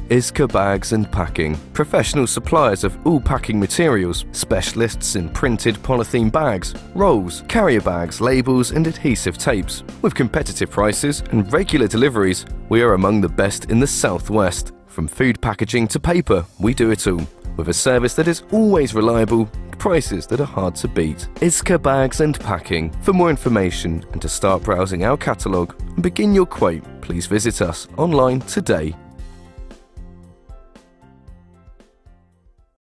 ISCA Bags and Packing, professional suppliers of all packing materials, specialists in printed polythene bags, rolls, carrier bags, labels and adhesive tapes. With competitive prices and regular deliveries, we are among the best in the Southwest. From food packaging to paper, we do it all, with a service that is always reliable, prices that are hard to beat. ISCA Bags and Packing. For more information and to start browsing our catalogue and begin your quote, please visit us online today.